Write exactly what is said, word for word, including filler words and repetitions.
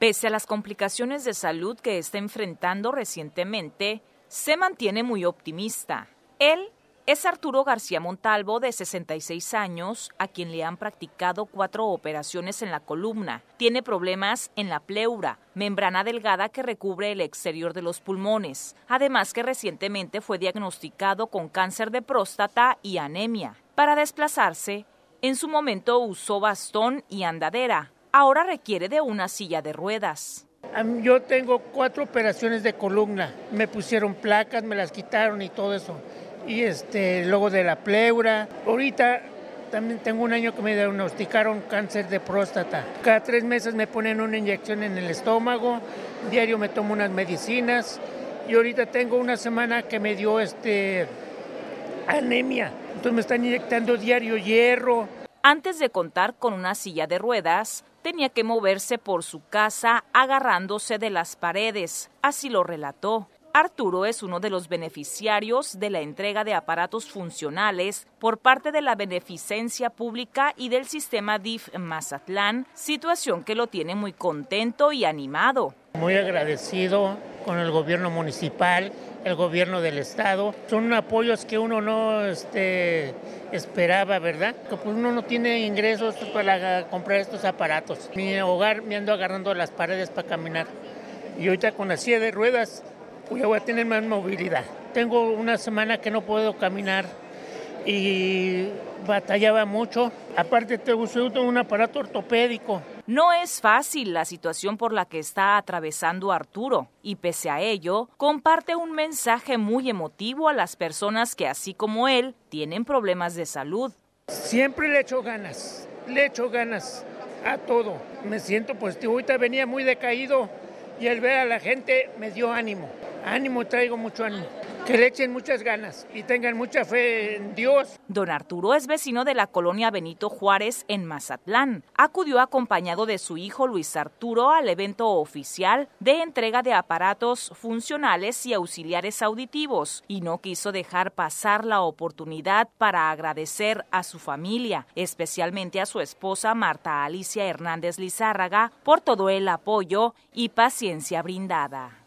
Pese a las complicaciones de salud que está enfrentando recientemente, se mantiene muy optimista. Él es Arturo García Montalvo, de sesenta y seis años, a quien le han practicado cuatro operaciones en la columna. Tiene problemas en la pleura, membrana delgada que recubre el exterior de los pulmones. Además que recientemente fue diagnosticado con cáncer de próstata y anemia. Para desplazarse, en su momento usó bastón y andadera. Ahora requiere de una silla de ruedas. Yo tengo cuatro operaciones de columna. Me pusieron placas, me las quitaron y todo eso. Y este, luego de la pleura. Ahorita también tengo un año que me diagnosticaron cáncer de próstata. Cada tres meses me ponen una inyección en el estómago, diario me tomo unas medicinas y ahorita tengo una semana que me dio este, anemia. Entonces me están inyectando diario hierro. Antes de contar con una silla de ruedas, tenía que moverse por su casa agarrándose de las paredes, así lo relató. Arturo es uno de los beneficiarios de la entrega de aparatos funcionales por parte de la Beneficencia Pública y del sistema D I F Mazatlán, situación que lo tiene muy contento y animado. Muy agradecido con el gobierno municipal, el gobierno del estado. Son apoyos que uno no este, esperaba, ¿verdad? Que pues uno no tiene ingresos para comprar estos aparatos. Mi hogar me ando agarrando las paredes para caminar. Y ahorita con la silla de ruedas, pues ya voy a tener más movilidad. Tengo una semana que no puedo caminar y batallaba mucho. Aparte te uso un aparato ortopédico. No es fácil la situación por la que está atravesando Arturo y pese a ello, comparte un mensaje muy emotivo a las personas que, así como él, tienen problemas de salud. Siempre le echo ganas, le echo ganas a todo. Me siento positivo. Ahorita venía muy decaído y al ver a la gente me dio ánimo. Ánimo, traigo mucho ánimo. Que le echen muchas ganas y tengan mucha fe en Dios. Don Arturo es vecino de la colonia Benito Juárez en Mazatlán. Acudió acompañado de su hijo Luis Arturo al evento oficial de entrega de aparatos funcionales y auxiliares auditivos y no quiso dejar pasar la oportunidad para agradecer a su familia, especialmente a su esposa Marta Alicia Hernández Lizárraga, por todo el apoyo y paciencia brindada.